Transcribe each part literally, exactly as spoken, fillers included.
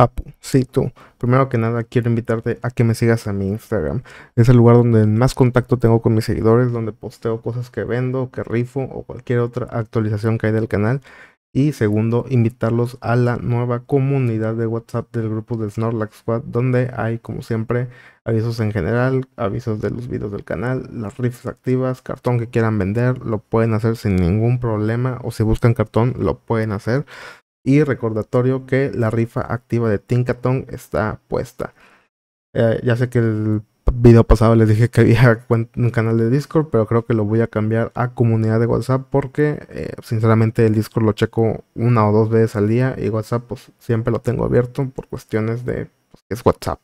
Apu, sí, tú. Primero que nada, quiero invitarte a que me sigas a mi Instagram. Es el lugar donde más contacto tengo con mis seguidores, donde posteo cosas que vendo, que rifo o cualquier otra actualización que hay del canal. Y segundo, invitarlos a la nueva comunidad de WhatsApp del grupo de Snorlax Squad, donde hay, como siempre, avisos en general, avisos de los videos del canal, las rifas activas, cartón que quieran vender, lo pueden hacer sin ningún problema. O si buscan cartón, lo pueden hacer. Y recordatorio que la rifa activa de Tinkaton está puesta. Eh, ya sé que el video pasado les dije que había un canal de Discord, pero creo que lo voy a cambiar a comunidad de WhatsApp porque eh, sinceramente el Discord lo checo una o dos veces al día y WhatsApp pues siempre lo tengo abierto por cuestiones de pues, que es WhatsApp.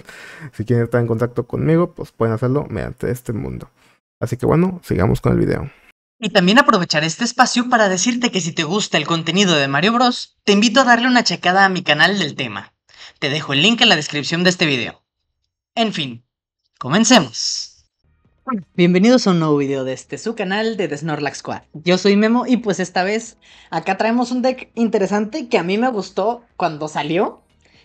Si quieren estar en contacto conmigo, pues pueden hacerlo mediante este mundo. Así que bueno, sigamos con el video. Y también aprovecharé este espacio para decirte que si te gusta el contenido de Mario Bros, te invito a darle una checada a mi canal del tema. Te dejo el link en la descripción de este video. En fin, comencemos. Bienvenidos a un nuevo video de este su canal de The Snorlax Squad. Yo soy Memo y pues esta vez acá traemos un deck interesante que a mí me gustó cuando salió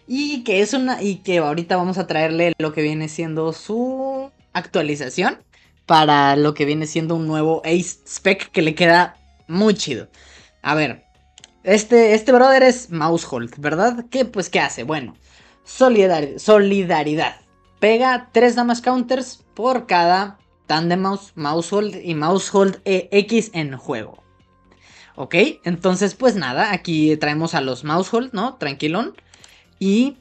y que es una y que ahorita vamos a traerle lo que viene siendo su actualización para lo que viene siendo un nuevo Ace Spec que le queda muy chido. A ver, este, este brother es Mousehold, ¿verdad? ¿Qué pues qué hace? Bueno, solidar solidaridad. Pega tres damage counters por cada Tandemaus, Mousehold y Mousehold E X en juego. Ok, entonces pues nada, aquí traemos a los Mousehold, ¿no? Tranquilón. Y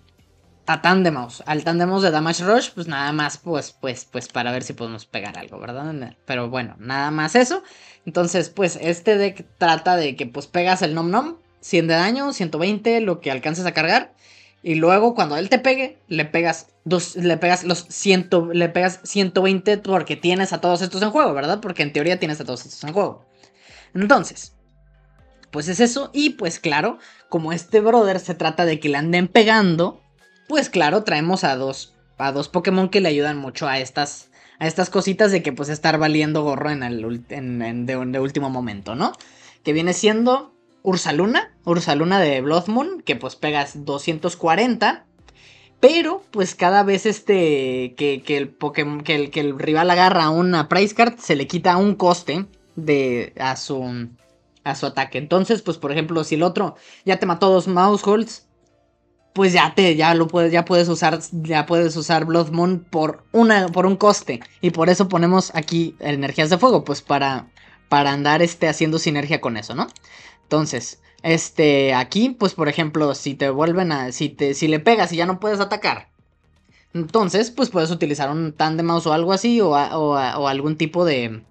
a Tandemaus, al Tandemaus de Damage Rush, pues nada más, pues, pues, pues para ver si podemos pegar algo, ¿verdad? Pero bueno, nada más eso. Entonces, pues este deck trata de que pues pegas el Nom Nom, cien de daño, ciento veinte, lo que alcances a cargar. Y luego cuando él te pegue, le pegas dos, le pegas los cien, le pegas ciento veinte porque tienes a todos estos en juego, ¿verdad? Porque en teoría tienes a todos estos en juego. Entonces, pues es eso. Y pues claro, como este brother se trata de que le anden pegando, pues claro, traemos a dos, a dos Pokémon que le ayudan mucho a estas, a estas cositas de que pues estar valiendo gorro en el en, en, de, de último momento, ¿no? Que viene siendo Ursaluna, Ursaluna de Blood Moon, que pues pegas doscientos cuarenta. Pero, pues cada vez este que, que, el Pokémon, que, el, que el rival agarra una Price Card, se le quita un coste de, a, su, a su ataque. Entonces, pues por ejemplo, si el otro ya te mató dos Mouseholds, pues ya te, ya lo puedes, ya puedes usar, ya puedes usar Blood Moon por una, por un coste. Y por eso ponemos aquí energías de fuego, pues para, para andar este, haciendo sinergia con eso, ¿no? Entonces, este, aquí, pues por ejemplo, si te vuelven a, si te, si le pegas y ya no puedes atacar, entonces, pues puedes utilizar un Tandemaus o algo así, o, a, o, a, o algún tipo de,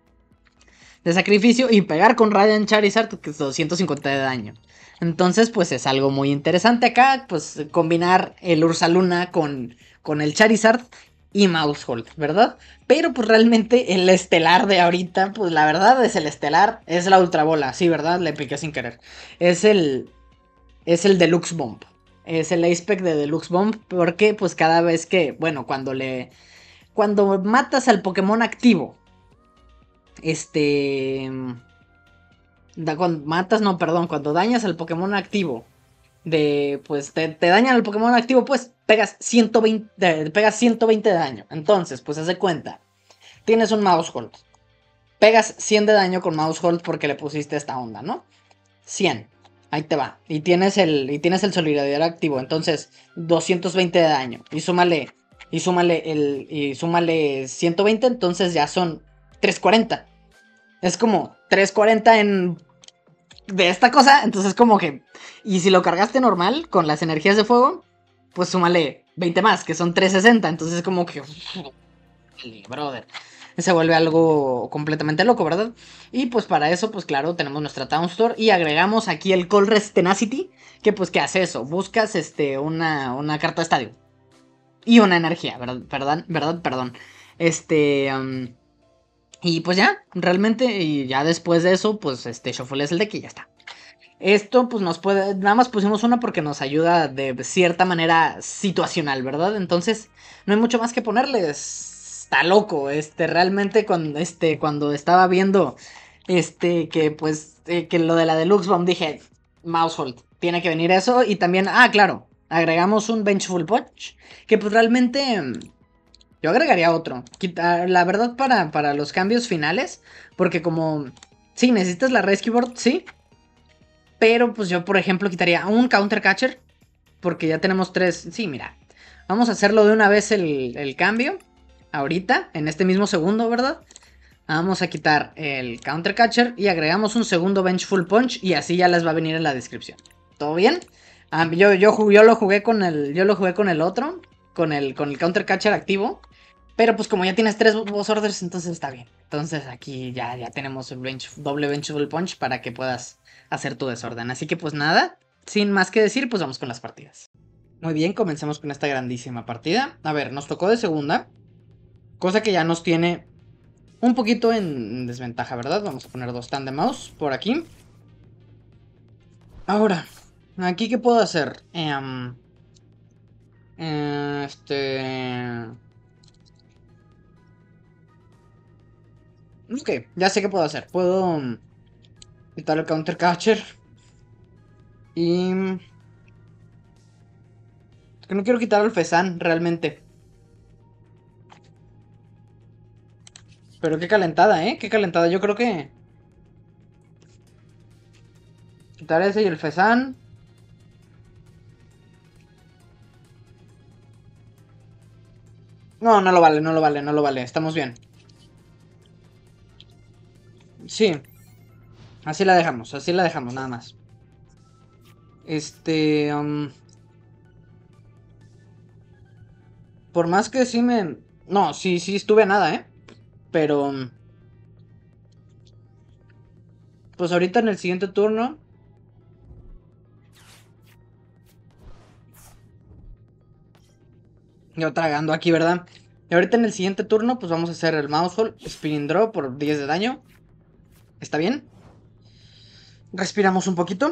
de sacrificio y pegar con Radiant Charizard, que es doscientos cincuenta de daño. Entonces, pues es algo muy interesante acá, pues combinar el Ursaluna con, con el Charizard y Mousehold, ¿verdad? Pero pues realmente el estelar de ahorita, pues la verdad es el estelar, es la Ultra Bola, sí, ¿verdad? Le piqué sin querer. Es el, es el Deluxe Bomb. Es el Aspect de Deluxe Bomb, porque pues cada vez que, bueno, cuando le... Cuando matas al Pokémon activo, este... Da, cuando matas, no, perdón, cuando dañas al Pokémon activo, de, pues, te, te dañan al Pokémon activo, pues, pegas ciento veinte, pegas ciento veinte de daño. Entonces, pues, haz de cuenta, tienes un Mousehold, pegas cien de daño con Mousehold porque le pusiste esta onda, ¿no? cien, ahí te va, y tienes el, y tienes el Solidaridad activo, entonces, doscientos veinte de daño, y súmale, y súmale el, y súmale ciento veinte, entonces ya son trescientos cuarenta. Es como trescientos cuarenta en... de esta cosa, entonces como que... Y si lo cargaste normal, con las energías de fuego, pues súmale veinte más, que son trescientos sesenta, entonces como que... brother, se vuelve algo completamente loco, ¿verdad? Y pues para eso, pues claro, tenemos nuestra Town Store y agregamos aquí el Colress Tenacity, que pues ¿qué hace eso? Buscas este, una, una carta de estadio. Y una energía, ¿verdad? Perdón, ¿verdad? Perdón. Este... Um, y pues ya, realmente, y ya después de eso, pues este Shuffle es el deck y ya está. Esto pues nos puede, nada más pusimos una porque nos ayuda de cierta manera situacional, ¿verdad? Entonces, no hay mucho más que ponerles. Está loco, este, realmente cuando, este, cuando estaba viendo, este, que pues, eh, que lo de la Deluxe Bomb dije, Mousehold, tiene que venir eso y también, ah, claro. Agregamos un Vengeful Punch, que pues realmente yo agregaría otro. Quita, la verdad para, para los cambios finales, porque como, sí, necesitas la Rescue Board, sí. Pero pues yo por ejemplo quitaría un Counter Catcher, porque ya tenemos tres. Sí, mira, vamos a hacerlo de una vez el, el cambio, ahorita, en este mismo segundo, ¿verdad? Vamos a quitar el Counter Catcher y agregamos un segundo Vengeful Punch y así ya les va a venir en la descripción. ¿Todo bien? Ah, yo, yo, yo lo jugué con el. Yo lo jugué con el otro. Con el, con el Counter Catcher activo. Pero pues como ya tienes tres boss orders, entonces está bien. Entonces aquí ya, ya tenemos el bench, doble Vengeful Punch para que puedas hacer tu desorden. Así que pues nada, sin más que decir, pues vamos con las partidas. Muy bien, comencemos con esta grandísima partida. A ver, nos tocó de segunda. Cosa que ya nos tiene un poquito en desventaja, ¿verdad? Vamos a poner dos Tandem Mouse por aquí. Ahora, ¿aquí qué puedo hacer? Um, este... Ok, ya sé qué puedo hacer. Puedo quitar el Counter Catcher. Y... Es que no quiero quitar al Fezan, realmente. Pero qué calentada, ¿eh? Qué calentada. Yo creo que... Quitar ese y el Fezan. No, no lo vale, no lo vale, no lo vale. Estamos bien. Sí. Así la dejamos, así la dejamos, nada más. Este... Um... Por más que sí me... No, sí, sí estuve a nada, ¿eh? Pero... Pues ahorita en el siguiente turno... Yo tragando aquí, ¿verdad? Y ahorita en el siguiente turno, pues vamos a hacer el Mouse Hole, Spinning Draw por diez de daño. ¿Está bien? Respiramos un poquito.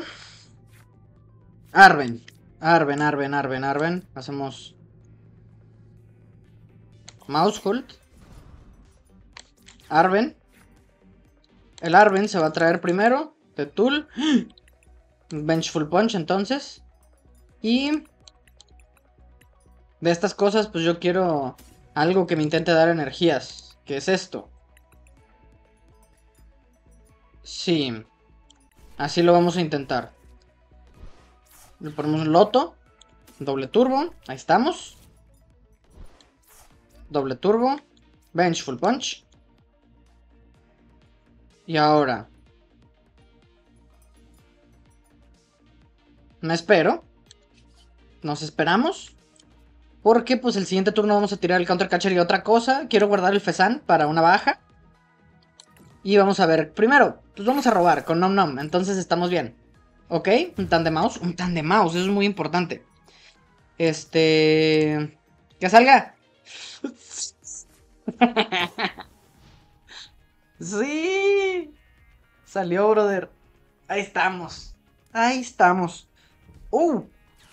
Arven. Arven, Arven, Arven, Arven. Hacemos... Mouse Hold. Arven. El Arven se va a traer primero. The Tool. Vengeful Punch entonces. Y... de estas cosas, pues yo quiero algo que me intente dar energías. ¿Qué es esto? Sí. Así lo vamos a intentar. Le ponemos Loto. Doble turbo. Ahí estamos. Doble turbo. Vengeful Punch. Y ahora. Me espero. Nos esperamos. Porque pues el siguiente turno vamos a tirar el Counter Catcher y otra cosa. Quiero guardar el Fezan para una baja. Y vamos a ver. Primero, pues vamos a robar con Nom Nom. Entonces estamos bien. Ok, un Tandem Mouse. Un Tandem Mouse, eso es muy importante. Este... ¡Que salga! ¡Sí! Salió, brother. Ahí estamos. Ahí estamos. ¡Uh!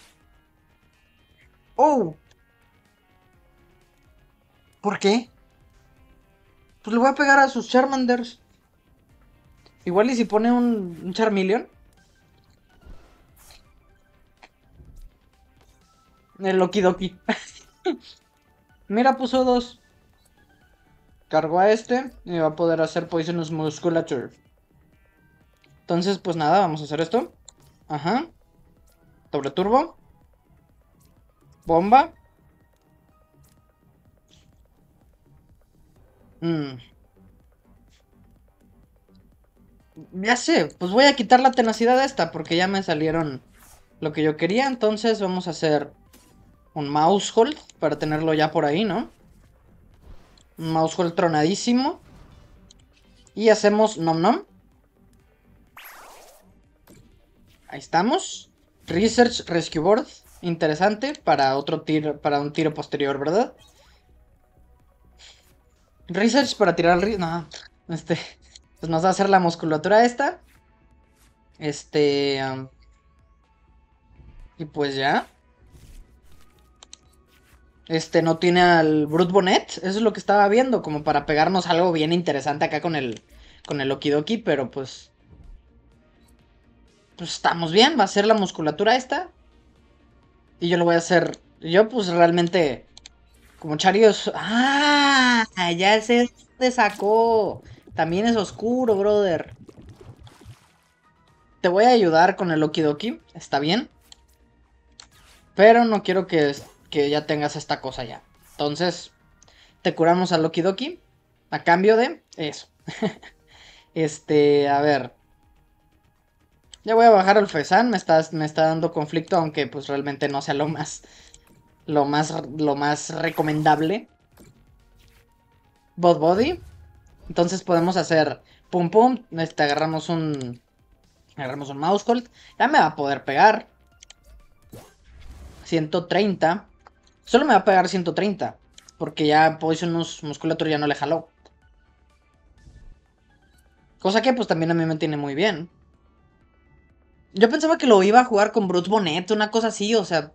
¡Oh! ¿Por qué? Pues le voy a pegar a sus Charmanders. Igual y si pone un, un Charmeleon. El Loki Doki. Mira, puso dos. Cargo a este y va a poder hacer Poisonous Musculature. Entonces, pues nada, vamos a hacer esto. Ajá. Doble turbo. Bomba. Mm. Ya sé, pues voy a quitar la tenacidad a esta porque ya me salieron lo que yo quería. Entonces vamos a hacer un Mouse Hold para tenerlo ya por ahí, ¿no? Un Mouse Hold tronadísimo. Y hacemos Nom Nom. Ahí estamos. Research Rescue Board. Interesante para otro tiro, para un tiro posterior, ¿verdad? Research para tirar al... No, este... Pues nos va a hacer la musculatura esta. Este... Um, y pues ya. Este no tiene al Brute Bonnet. Eso es lo que estaba viendo. Como para pegarnos algo bien interesante acá con el... Con el Okidoki. Pero pues... Pues estamos bien. Va a ser la musculatura esta. Y yo lo voy a hacer. Yo, pues realmente. Como Charios. ¡Ah! Ya sé dónde sacó. También es oscuro, brother. Te voy a ayudar con el Okidoki. Está bien. Pero no quiero que, que ya tengas esta cosa ya. Entonces, te curamos al Okidoki. A cambio de eso. Este, a ver. Ya voy a bajar al Fesan. Me está, me está dando conflicto. Aunque pues realmente no sea lo más. Lo más, lo más recomendable. Bot Body. Entonces podemos hacer pum pum. Este, agarramos un. Agarramos un mouse colt. Ya me va a poder pegar. ciento treinta. Solo me va a pegar ciento treinta. Porque ya Poisonous Musculature ya no le jaló. Cosa que pues también a mí me tiene muy bien. Yo pensaba que lo iba a jugar con Brute Bonnet, una cosa así, o sea.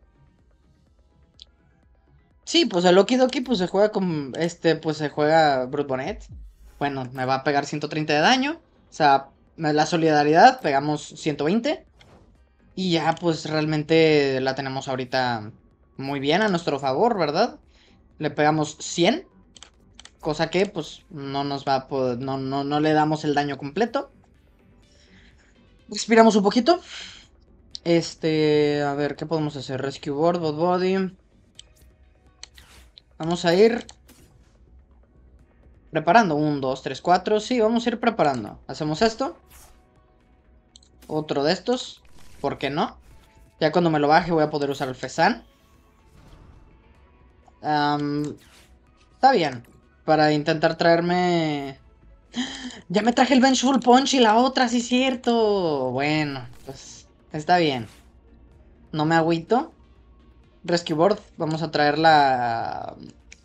Sí, pues el Loki Doki pues se juega con. Este, pues se juega Brute Bonnet. Bueno, me va a pegar ciento treinta de daño. O sea, la solidaridad, pegamos ciento veinte. Y ya pues realmente la tenemos ahorita muy bien a nuestro favor, ¿verdad? Le pegamos cien. Cosa que pues no nos va a poder, no, no, no le damos el daño completo. Respiramos un poquito. Este, a ver, ¿qué podemos hacer? Rescue Board, Bot Body. Vamos a ir preparando. uno, dos, tres, cuatro. Sí, vamos a ir preparando. Hacemos esto. Otro de estos. ¿Por qué no? Ya cuando me lo baje voy a poder usar el Fesan. Um, está bien. Para intentar traerme... Ya me traje el Vengeful Punch y la otra, sí es cierto. Bueno, pues está bien. No me agüito. Rescue Board, vamos a traer la...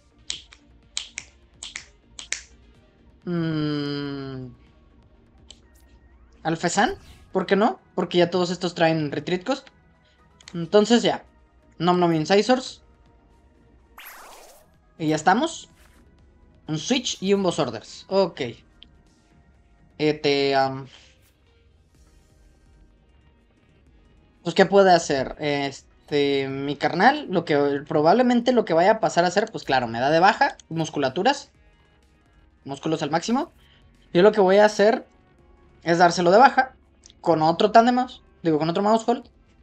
Mmm... Alfezan, ¿por qué no? Porque ya todos estos traen Retreat Cost. Entonces ya. Nom Nom Incisors. Y ya estamos. Un Switch y un Boss Orders. Ok. Este... Um... Pues, ¿qué puede hacer? Este... Mi carnal, lo que probablemente lo que vaya a pasar a hacer, pues claro, me da de baja musculaturas. Músculos al máximo. Yo lo que voy a hacer es dárselo de baja con otro Tandemos. Digo, con otro Mouse Hold.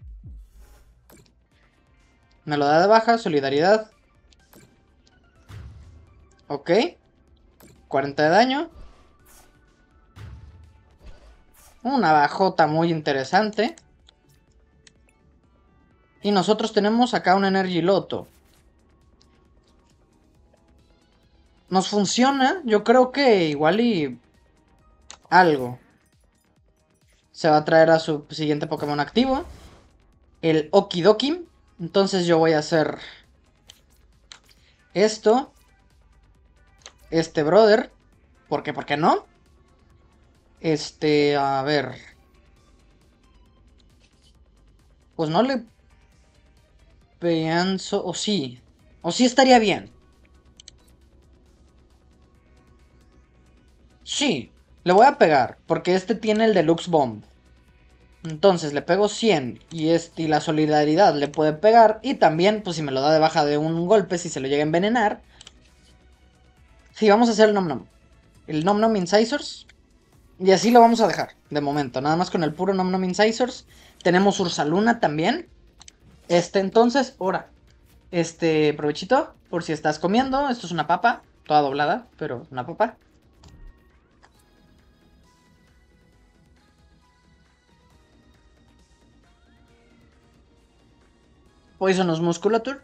Me lo da de baja, solidaridad. Ok. cuarenta de daño. Una bajota muy interesante. Y nosotros tenemos acá un Energy Loto. Nos funciona. Yo creo que igual y... algo. Se va a traer a su siguiente Pokémon activo. El Okidoki. Entonces yo voy a hacer... esto. Este brother. ¿Por qué? ¿Por qué no? Este... a ver... Pues no le... pienso... o sí. O sí estaría bien. Sí. Le voy a pegar. Porque este tiene el Deluxe Bomb. Entonces le pego cien y, este, y la solidaridad le puede pegar. Y también, pues si me lo da de baja de un golpe, si se lo llega a envenenar. Sí, vamos a hacer el Nom Nom. El Nom Nom Incisors. Y así lo vamos a dejar, de momento. Nada más con el puro Nom Nom Incisors. Tenemos Ursaluna también. Este, entonces, ahora. Este, provechito, por si estás comiendo. Esto es una papa, toda doblada, pero una papa. Poisonous Musculature.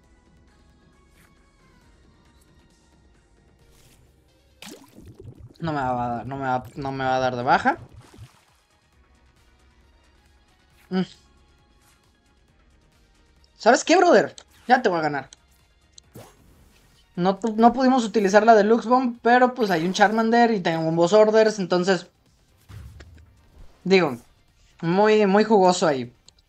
No me va a dar, no me va, no me va a dar de baja. Mm. ¿Sabes qué, brother? Ya te voy a ganar. No, no pudimos utilizar la Deluxe Bomb, pero pues hay un Charmander y tengo un Boss Orders, entonces... Digo, muy, muy jugoso ahí.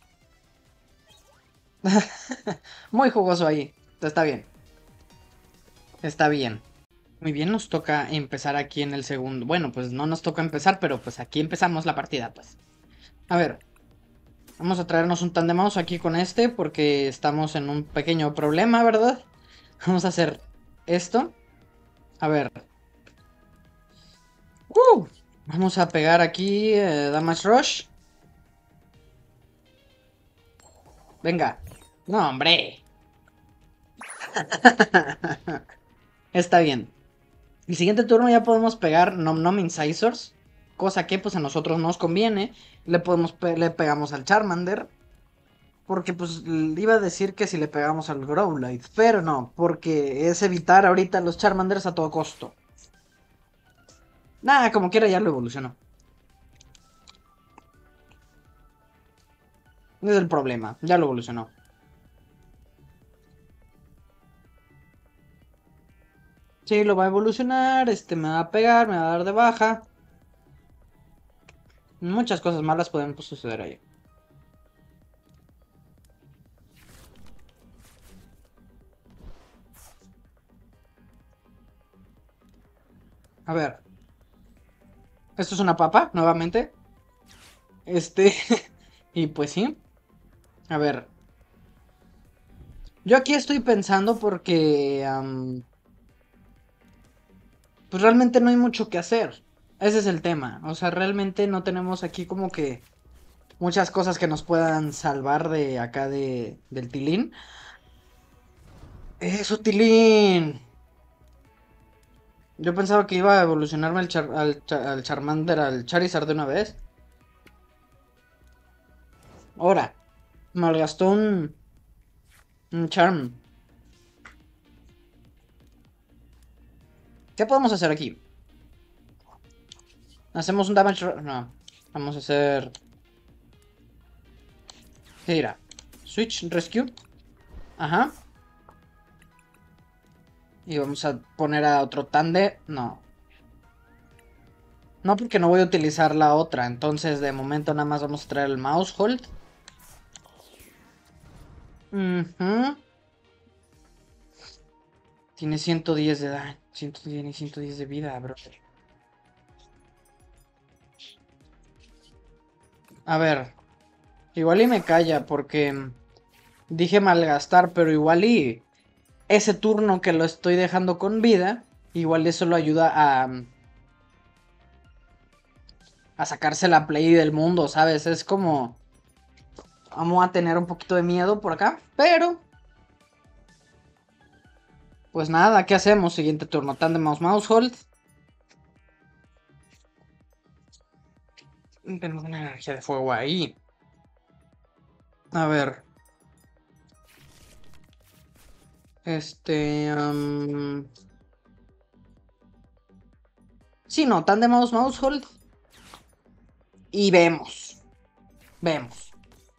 Muy jugoso ahí. Está bien. Está bien. Muy bien, nos toca empezar aquí en el segundo. Bueno, pues no nos toca empezar, pero pues aquí empezamos la partida, pues. A ver. Vamos a traernos un Tandemaus aquí con este porque estamos en un pequeño problema, ¿verdad? Vamos a hacer esto. A ver. Uh, vamos a pegar aquí eh, Damage Rush. Venga. No, hombre. Está bien. El siguiente turno ya podemos pegar Nom Nom Incisors. Cosa que pues a nosotros nos conviene. Le podemos pe le pegamos al Charmander. Porque pues iba a decir que si le pegamos al Growlithe. Pero no, porque es evitar ahorita los Charmanders a todo costo. Nada, como quiera ya lo evolucionó. Ese es el problema, ya lo evolucionó. Sí, lo va a evolucionar, este me va a pegar, me va a dar de baja. Muchas cosas malas pueden pues, suceder ahí. A ver. Esto es una papa, nuevamente. Este... y pues sí. A ver. Yo aquí estoy pensando porque... Um, pues realmente no hay mucho que hacer. Ese es el tema. O sea, realmente no tenemos aquí como que... muchas cosas que nos puedan salvar de acá de, del Tilín. ¡Eso, Tilín! Yo pensaba que iba a evolucionarme al, Char al, Char al Charmander, al Charizard de una vez. Ahora, malgastó un, un Charm. ¿Qué podemos hacer aquí? Hacemos un damage... No, vamos a hacer... ¿Qué dirá? Switch, Rescue. Ajá. Y vamos a poner a otro Tande. No. No, porque no voy a utilizar la otra. Entonces, de momento nada más vamos a traer el Mouse Hold. Uh-huh. Tiene ciento diez de daño. ciento diez y ciento diez de vida, bro. A ver. Igual y me calla porque dije malgastar, pero igual y ese turno que lo estoy dejando con vida, igual eso lo ayuda a a sacarse la play del mundo, ¿sabes? Es como vamos a tener un poquito de miedo por acá, pero pues nada, ¿qué hacemos? Siguiente turno, Tandemaus Mouse Hold. Tenemos una energía de fuego ahí. A ver. Este... Um... Sí, no, Tandemaus Mouse Hold. Y vemos. Vemos.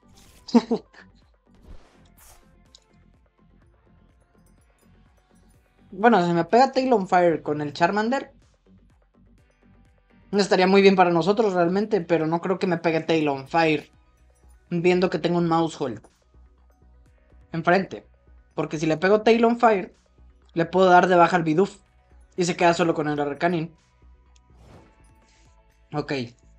Bueno, si me pega Tail on Fire con el Charmander, no estaría muy bien para nosotros realmente, pero no creo que me pegue Tail on Fire, viendo que tengo un Mouse Hold enfrente. Porque si le pego Tail on Fire, le puedo dar de baja al Bidoof y se queda solo con el Arcanine. Ok.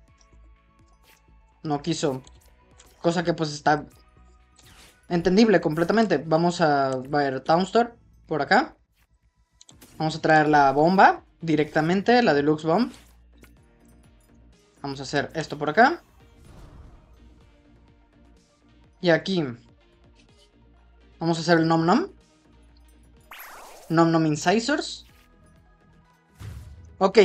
No quiso. Cosa que pues está entendible completamente. Vamos a ver Townstar por acá. Vamos a traer la bomba directamente, la Deluxe Bomb. Vamos a hacer esto por acá. Y aquí vamos a hacer el Nom Nom. Nom Nom Incisors. Ok.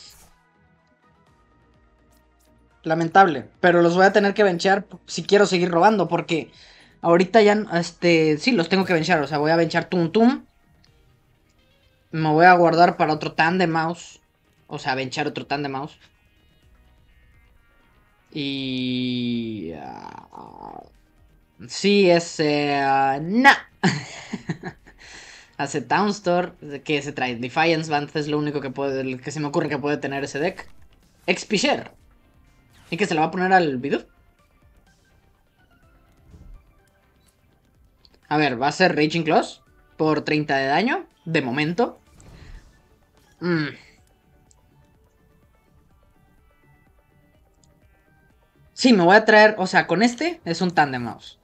Lamentable. Pero los voy a tener que benchear si quiero seguir robando. Porque ahorita ya, este, sí, los tengo que benchear. O sea, voy a benchear Tum Tum. Me voy a guardar para otro Tandemaus. O sea, benchar otro Tandemaus. Y... Uh, sí, es... Uh, no. Hace Townstar. Que se trae Defiance Band. Es lo único que puede... que se me ocurre que puede tener ese deck. Expisher. Y que se le va a poner al Bidoof. A ver, va a ser Raging Claws. Por treinta de daño. De momento. Mm. Sí, me voy a traer, o sea, con este es un Tandem Mouse.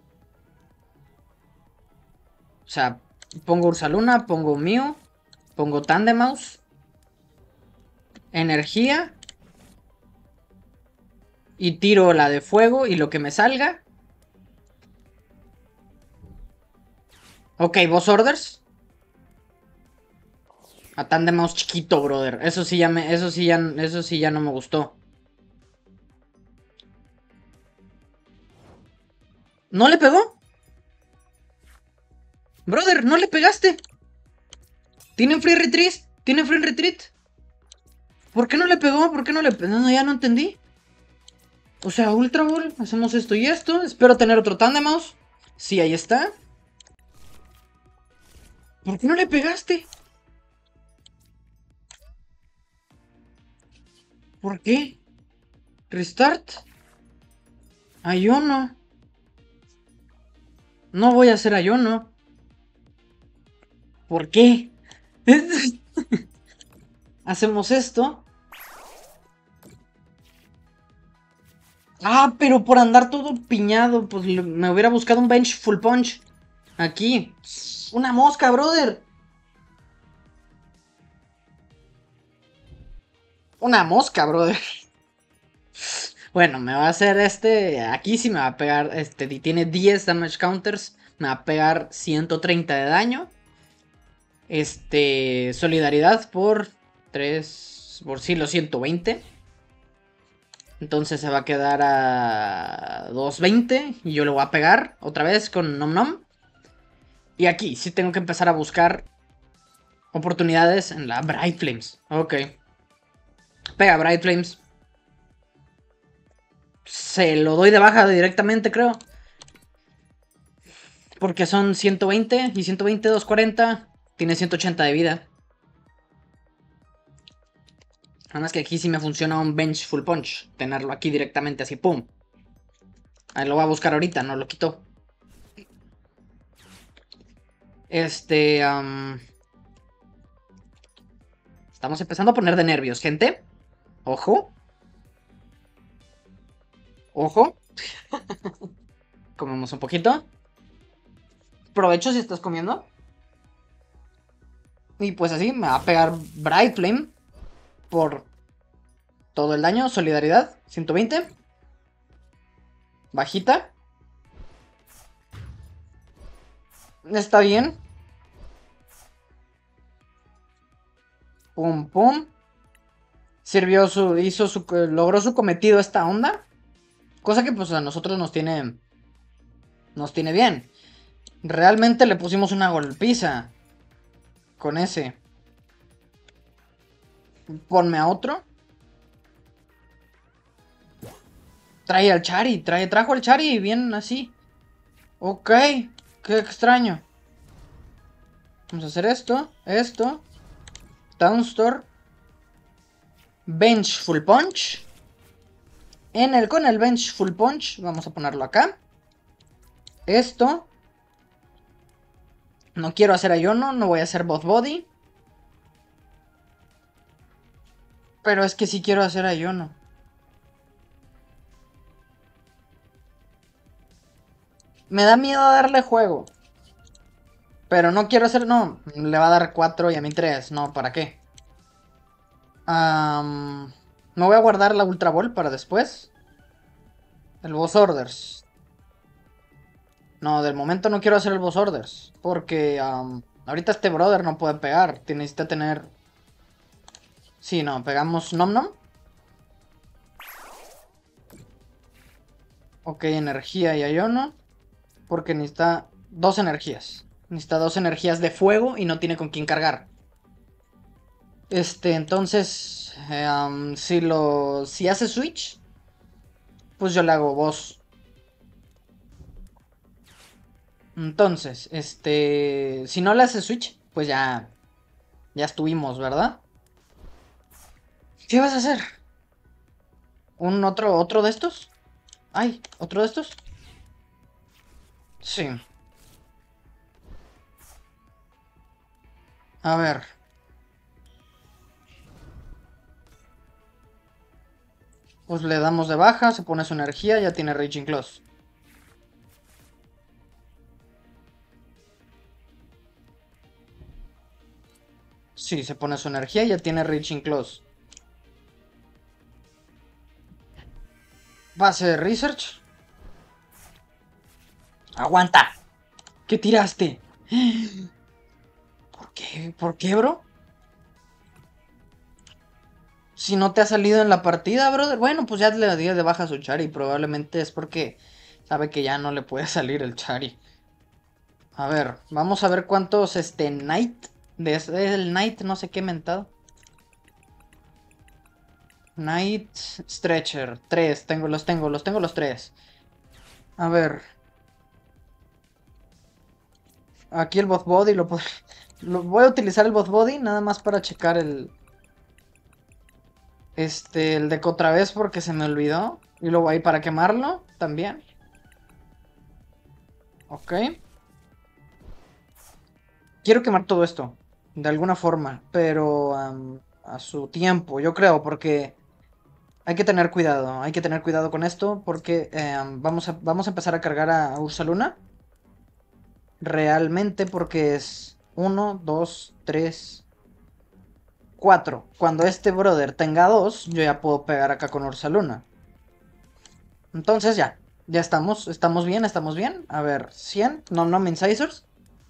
O sea, pongo Ursaluna, pongo Mew, pongo Tandem Mouse, energía, y tiro la de fuego y lo que me salga. Ok, Boss Orders. A Tandem Mouse chiquito, brother. Eso sí ya me, eso sí ya, eso sí ya no me gustó. ¿No le pegó? Brother, no le pegaste. ¿Tienen free retreat? ¿Tienen free retreat? ¿Por qué no le pegó? ¿Por qué no le pegó? No, ya no entendí. O sea, Ultra Ball, hacemos esto y esto. Espero tener otro Tandem Mouse. Sí, ahí está. ¿Por qué no le pegaste? ¿Por qué? Restart. Ayuno. No voy a hacer ayuno. ¿Por qué? Hacemos esto. Ah, pero por andar todo piñado, pues me hubiera buscado un bench full punch. Aquí. Una mosca, brother. Una mosca, brother. Bueno, me va a hacer este. Aquí sí me va a pegar. Este. Tiene diez damage counters. Me va a pegar ciento treinta de daño. Este. Solidaridad por tres. Por sí, los ciento veinte. Entonces se va a quedar a doscientos veinte. Y yo le voy a pegar otra vez con Nom Nom. Y aquí sí tengo que empezar a buscar oportunidades en la Bright Flames. Ok. Pega Bright Flames. Se lo doy de baja directamente, creo. Porque son ciento veinte y ciento veinte, doscientos cuarenta. Tiene ciento ochenta de vida. Nada más que aquí sí me funciona un bench full punch. Tenerlo aquí directamente así, pum. Ahí lo voy a buscar ahorita, no lo quito. Este... Um... Estamos empezando a poner de nervios, gente. Ojo. Ojo. Comemos un poquito. Provecho si estás comiendo. Y pues así me va a pegar Bright Flame. Por todo el daño. Solidaridad. ciento veinte. Bajita. Está bien. Pum, pum. Sirvió su... Hizo su... Logró su cometido esta onda. Cosa que pues a nosotros nos tiene... Nos tiene bien. Realmente le pusimos una golpiza. Con ese. Ponme a otro. Trae al Chari. Trae, trajo al Chari bien así. Ok. Qué extraño. Vamos a hacer esto. Esto. Downstor. Bench full punch. En el, con el bench full punch. Vamos a ponerlo acá. Esto. No quiero hacer Iono. No voy a hacer Both Body. Pero es que sí quiero hacer Iono. Me da miedo darle juego. Pero no quiero hacer... No, le va a dar cuatro y a mí tres. No, ¿para qué? Um, me voy a guardar la Ultra Ball para después. El Boss Orders. No, del momento no quiero hacer el Boss Orders. Porque um, ahorita este brother no puede pegar. Necesita tener... Sí, no, pegamos Nom Nom. Ok, energía y Iono. Porque necesita dos energías. Necesita dos energías de fuego y no tiene con quién cargar. Este, entonces... Eh, um, si lo... Si hace switch... Pues yo le hago boss. Entonces, este... Si no le hace switch, pues ya... Ya estuvimos, ¿verdad? ¿Qué vas a hacer? ¿Un otro, otro de estos? Ay, ¿otro de estos? Sí. A ver. Pues le damos de baja, se pone su energía, ya tiene Raging Claws. Sí, se pone su energía y ya tiene Raging Claws. Base de Research. ¡Aguanta! ¿Qué tiraste? ¿Por qué? ¿Por qué, bro? Si no te ha salido en la partida, brother. Bueno, pues ya le di de baja a su Chari. Probablemente es porque sabe que ya no le puede salir el Chari. A ver, vamos a ver cuántos, este, Knight. De el Knight, no sé qué mentado. Knight Stretcher. Tres, tengo, los tengo, los tengo los tres. A ver. Aquí el Bot Body lo, lo voy a utilizar el Bot Body nada más para checar el... Este, el de otra vez porque se me olvidó. Y luego ahí para quemarlo también. Ok. Quiero quemar todo esto. De alguna forma. Pero um, a su tiempo, yo creo. Porque hay que tener cuidado. Hay que tener cuidado con esto. Porque um, vamos, a, vamos a empezar a cargar a Ursaluna. Realmente porque es uno, dos, tres, cuatro. Cuando este brother tenga dos, yo ya puedo pegar acá con Ursaluna. Entonces ya, ya estamos, estamos bien, estamos bien. A ver, cien, no, no me incisors.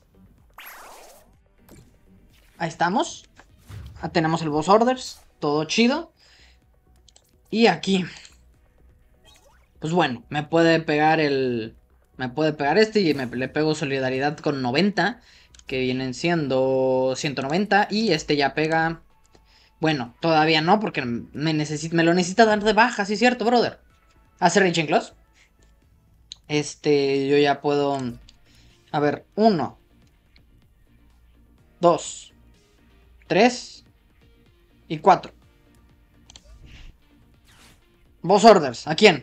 Ahí estamos. Ah, tenemos el boss orders, todo chido. Y aquí, pues bueno, me puede pegar el... Me puede pegar este y me, le pego solidaridad con noventa. Que vienen siendo ciento noventa. Y este ya pega... Bueno, todavía no, porque me, necesita, me lo necesita dar de baja, sí es cierto, brother. Hace Raging Claws. Este, yo ya puedo... A ver, uno, dos, tres y cuatro. Boss orders, ¿a quién?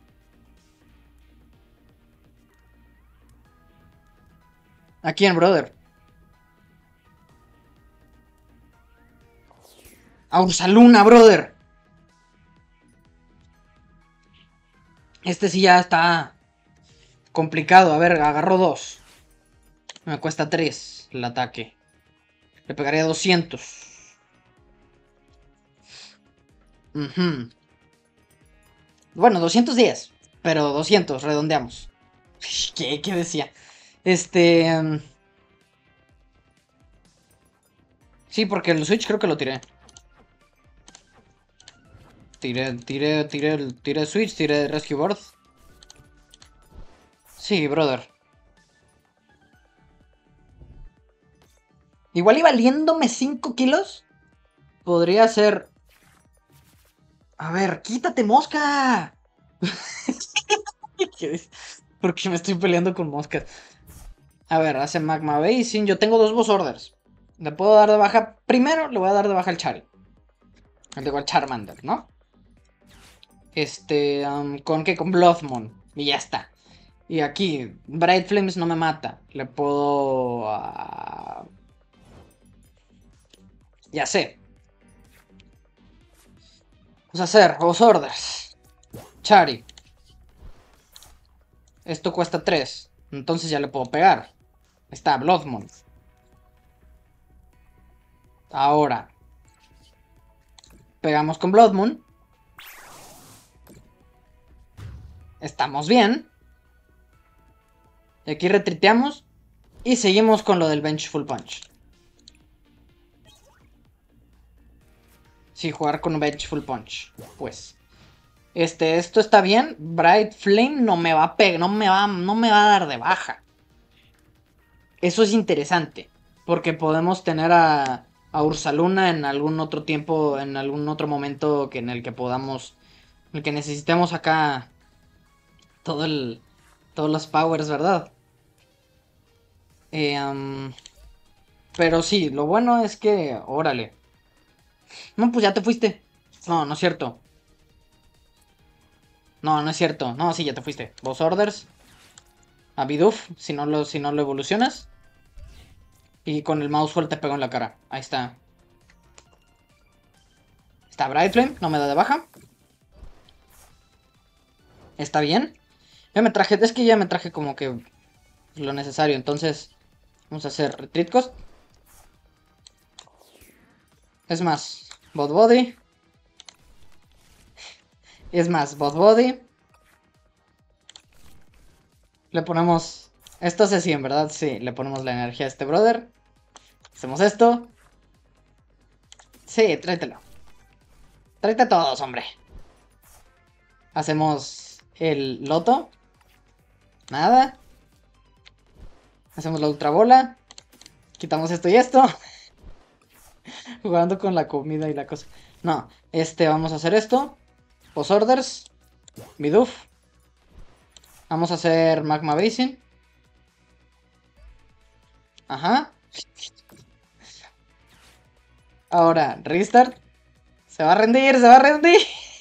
¿A quién, brother? A Ursaluna, brother. Este sí ya está complicado. A ver, agarró dos. Me cuesta tres el ataque. Le pegaría doscientos. Uh-huh. Bueno, doscientos diez. Pero doscientos, redondeamos. ¿Qué? ¿Qué decía? Este... Um... Sí, porque el Switch creo que lo tiré. Tiré, tiré, tiré, tiré Switch, tiré Rescue Board. Sí, brother. Igual y valiéndome cinco kilos. Podría ser... A ver, quítate, mosca. Porque me estoy peleando con moscas. A ver, hace Magma Basin. Yo tengo dos boss orders. Le puedo dar de baja. Primero le voy a dar de baja al Chari. Digo al Charmander, ¿no? Este, um, ¿con qué? Con Bloodmoon. Y ya está. Y aquí, Bright Flames no me mata. Le puedo... Uh... Ya sé. Vamos a hacer Boss Orders. Chari. Esto cuesta tres. Entonces ya le puedo pegar. Está Bloodmoon. Ahora. Pegamos con Bloodmoon. Estamos bien. Y aquí retriteamos. Y seguimos con lo del Vengeful Punch. Sí, jugar con Vengeful Punch. Pues. Este, esto está bien. Bright Flame no me va a pegar. No me va, no me va a dar de baja. Eso es interesante. Porque podemos tener a, a Ursaluna en algún otro tiempo. En algún otro momento que en el que podamos. En el que necesitemos acá. Todo el. Todos los powers, ¿verdad? Eh, um, pero sí, lo bueno es que. Órale. No, pues ya te fuiste. No, no es cierto. No, no es cierto. No, sí, ya te fuiste. Boss orders. A Bidoof, si no lo, si no lo evolucionas. Y con el mouse full te pego en la cara. Ahí está. Está Bright Flame, no me da de baja. Está bien. Ya me traje, es que ya me traje como que lo necesario. Entonces, vamos a hacer retreat cost. Es más, bot body. Es más, bot body. Le ponemos... Esto es cien, ¿verdad? Sí, le ponemos la energía a este brother. Hacemos esto. Sí, tráetelo. Tráete a todos, hombre. Hacemos el loto. Nada. Hacemos la ultra bola. Quitamos esto y esto. Jugando con la comida y la cosa. No, este, vamos a hacer esto. Post orders. Bidoof. Vamos a hacer magma basin. Ajá. Ahora, restart. Se va a rendir, se va a rendir.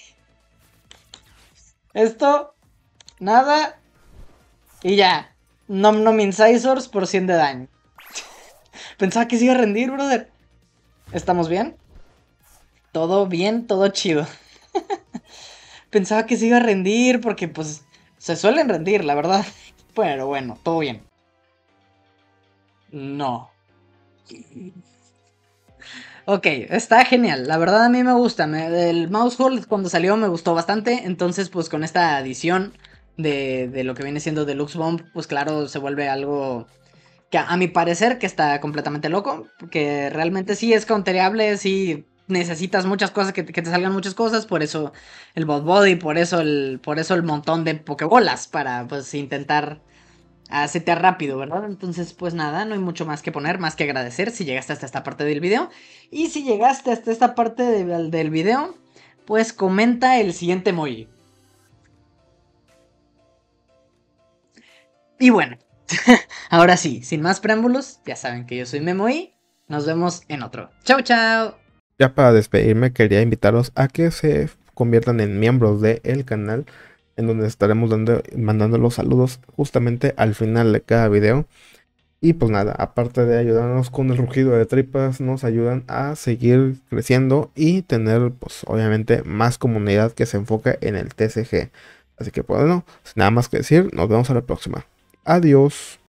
Esto. Nada. Y ya. Nom Nom Incisors por cien de daño. Pensaba que se iba a rendir, brother. ¿Estamos bien? Todo bien, todo chido. Pensaba que se iba a rendir porque pues se suelen rendir, la verdad. Pero bueno, todo bien. No. Ok, está genial. La verdad a mí me gusta. Me, el mouse hold cuando salió me gustó bastante. Entonces pues con esta adición de, de lo que viene siendo Deluxe Bomb, pues claro, se vuelve algo... que a, a mi parecer que está completamente loco, que realmente sí es counterable, sí necesitas muchas cosas, que, que te salgan muchas cosas, por eso el bot body, por eso el, por eso el montón de pokebolas, para pues intentar setear rápido, ¿verdad? Entonces pues nada, no hay mucho más que poner, más que agradecer si llegaste hasta esta parte del video, y si llegaste hasta esta parte de, del video, pues comenta el siguiente emoji. Y bueno, ahora sí, sin más preámbulos, ya saben que yo soy Memo y nos vemos en otro. Chao, chao. Ya para despedirme quería invitarlos a que se conviertan en miembros del canal, en donde estaremos dando, mandando los saludos justamente al final de cada video. Y pues nada, aparte de ayudarnos con el rugido de tripas, nos ayudan a seguir creciendo y tener pues obviamente más comunidad que se enfoque en el T C G. Así que pues bueno, sin nada más que decir, nos vemos a la próxima. Adiós.